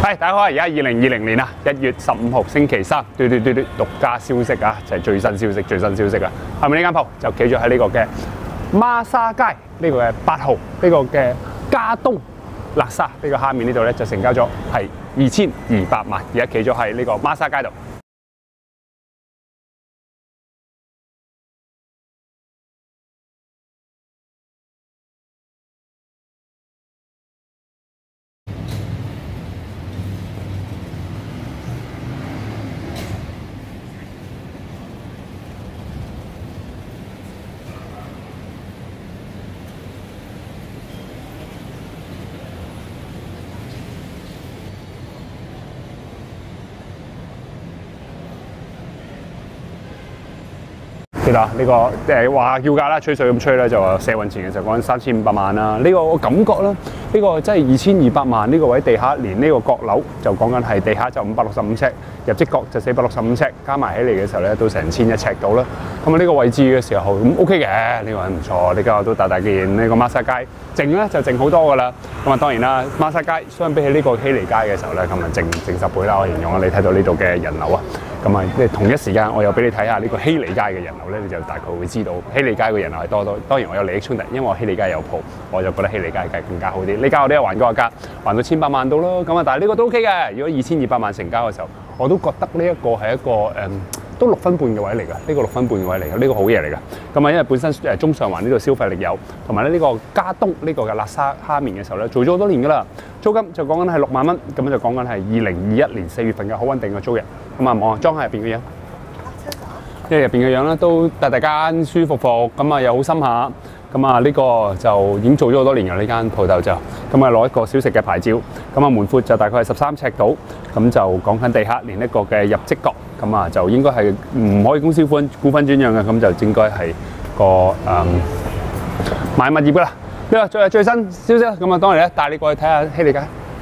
係大家好啊！而家2020年啊1月15號星期三，獨家消息啊，就係最新消息啊！係咪呢間鋪就企咗喺呢個嘅孖沙街呢個嘅8號呢個嘅加東辣沙呢個下面呢度咧就成交咗係2200萬，而家企咗喺呢個孖沙街度。記得呢個話叫價啦，吹水咁吹咧就話社運前嘅時候講緊3500萬啦。呢個我感覺啦，呢個真係2200萬呢個位地下，連呢個閣樓就講緊係地下就565尺，入職角就465尺，加埋起嚟嘅時候咧都成1100尺到啦。咁啊呢個位置嘅時候咁 OK 嘅，呢個位唔錯，呢間都大見。呢個孖沙街靜咧就靜好多噶啦。咁啊當然啦，孖沙街相比起呢個希利街嘅時候咧，咁啊靜10倍啦。我形容啊，你睇到呢度嘅人流啊。咁啊，即係同一時間，我又俾你睇下呢個希利街嘅人流咧，你就大概會知道希利街嘅人流係多多。當然我有利益衝突，因為我希利街有鋪，我就覺得希利街更加好啲。呢間我都有還過價，還到1800萬到咯。咁啊，但係呢個都 OK 嘅。如果2200萬成交嘅時候，我都覺得呢一個係一個都6分半嘅位嚟㗎。呢個6分半嘅位嚟㗎，呢個好嘢嚟㗎。咁啊，因為本身中上環呢度消費力有，同埋咧呢個加東呢個嘅辣沙蝦麵嘅時候咧，做咗好多年㗎啦。租金就講緊係6萬蚊，咁就講緊係2021年4月份嘅好穩定嘅租約。咁啊，望下裝下入邊嘅樣，因為入邊嘅樣咧都大間舒服服，咁啊又好深下，咁啊呢個就已經做咗好多年㗎呢間鋪頭就，咁啊攞一個小食嘅牌照，咁啊門闊就大概係13尺到，咁就講緊地下連一個嘅入職角，咁啊就應該係唔可以公司股份轉讓嘅，咁就應該係個買物業㗎啦。呢個最新消息啦，咁啊當然咧帶你過去睇下希利街。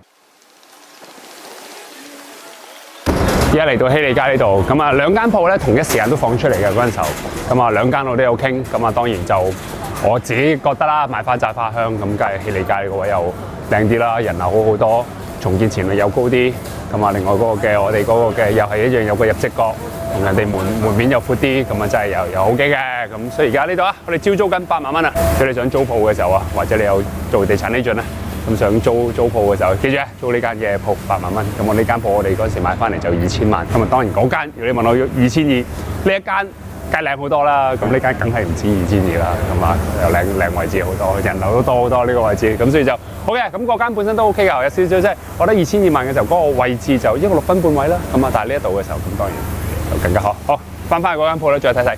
而家嚟到希利街呢度，咁啊兩間鋪咧同一時間都放出嚟嘅嗰陣時候，咁啊兩間我都有傾，咁啊當然就我自己覺得啦，賣花讚花香，咁梗係希利街個位又靚啲啦，人流好多，重建潛力又高啲，咁啊另外嗰個嘅我哋嗰個嘅又係一樣有個入職角，同人哋門面又闊啲，咁啊真係又 OK 嘅，咁所以而家呢度啊，我哋招租緊8萬蚊啊，如果你想租鋪嘅時候啊，或者你有做地產 agent 咧。咁想租鋪嘅時候，記住租呢間嘅鋪8萬蚊。咁我呢間鋪我哋嗰陣時買翻嚟就2000萬。咁啊當然嗰間，如果你問我要2200，呢一間梗係靚好多啦。咁呢間梗係唔止2200啦。咁啊又靚位置好多，人流都多好多呢個位置。咁所以就好嘅。咁嗰間本身都 OK 㗎，有少少即係我覺得2200萬嘅時候，嗰個位置就一個6分半位啦。咁啊但係呢一度嘅時候，咁當然就更加好。好，翻去嗰間鋪咧，再睇睇。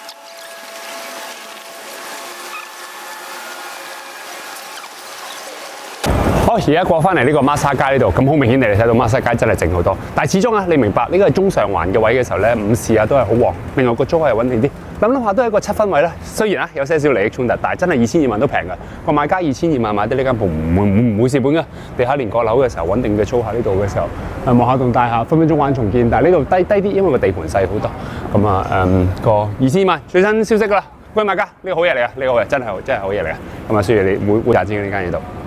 而家過翻嚟呢個孖沙街呢度，咁好明顯你哋睇到孖沙街真係靜好多。但係始終啊，你明白呢個係中上環嘅位嘅時候咧，午市啊都係好旺。另外個租係穩定啲，諗下都係一個7分位啦。雖然啊有些少利益衝突，但係真係2200萬都平㗎。個買家2200萬買得呢間鋪唔會蝕本㗎。地下連閣樓嘅時候穩定嘅租喺呢度嘅時候，望下棟大廈分分鐘玩重建，但係呢度低啲，因為個地盤細好多。咁啊個2000萬最新消息㗎啦，各位買家呢個好嘢嚟㗎，呢個好嘢真係好嘢嚟㗎。咁啊，需要你會賺錢嘅呢間嘢度。